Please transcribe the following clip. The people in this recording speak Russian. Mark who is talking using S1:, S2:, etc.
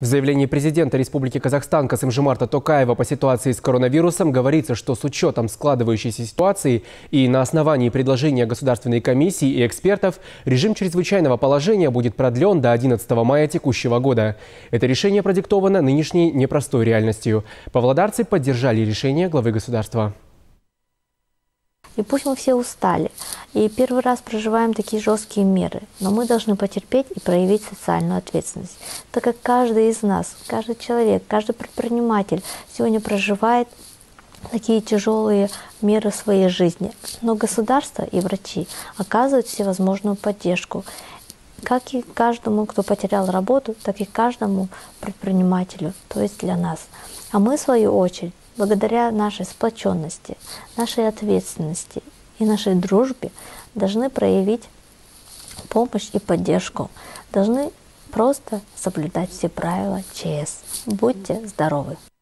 S1: В заявлении президента Республики Казахстан Касым-Жомарта Токаева по ситуации с коронавирусом говорится, что с учетом складывающейся ситуации и на основании предложения Государственной комиссии и экспертов режим чрезвычайного положения будет продлен до 11 мая текущего года. Это решение продиктовано нынешней непростой реальностью. Павлодарцы поддержали решение главы государства.
S2: И пусть мы все устали, и первый раз проживаем такие жесткие меры, но мы должны потерпеть и проявить социальную ответственность, так как каждый из нас, каждый человек, каждый предприниматель сегодня проживает такие тяжелые меры в своей жизни. Но государство и врачи оказывают всевозможную поддержку, как и каждому, кто потерял работу, так и каждому предпринимателю, то есть для нас. А мы, в свою очередь, благодаря нашей сплоченности, нашей ответственности и нашей дружбе должны проявить помощь и поддержку, должны просто соблюдать все правила ЧС. Будьте здоровы!